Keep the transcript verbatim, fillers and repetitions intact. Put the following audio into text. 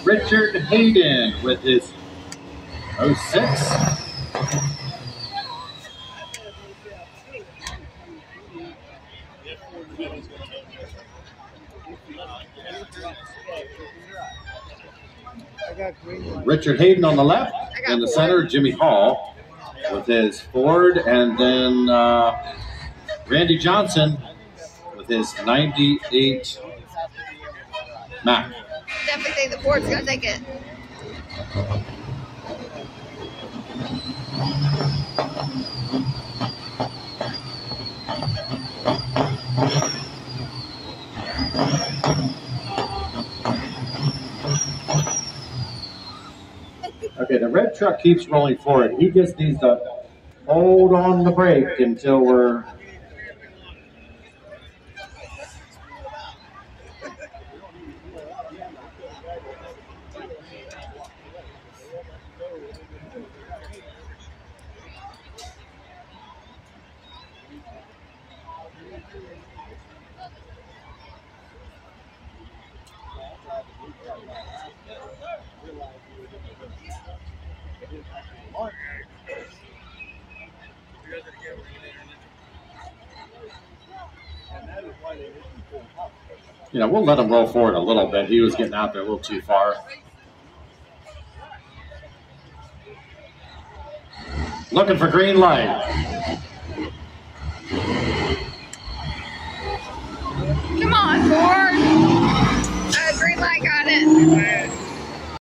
Richard Hayden with his oh six. Richard Hayden on the left. In the center, Jimmy Hall with his Ford. And then uh, Randy Johnson with his ninety-eight Mac. Definitely think the Ford's going to take it. Okay, the red truck keeps rolling forward. He just needs to hold on the brake until we're... You know, we'll let him roll forward a little bit. He was getting out there a little too far. Looking for green light. Come on, Ford. Uh, green light got it.